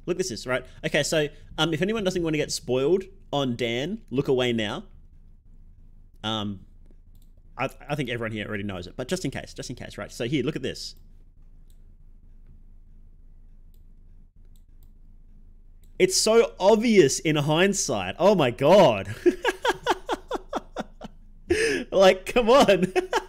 Look, this is right. Okay, so if anyone doesn't want to get spoiled on Dan, look away now. I think everyone here already knows it, but just in case, right? So here, look at this. It's so obvious in hindsight. Oh my god. Like, come on.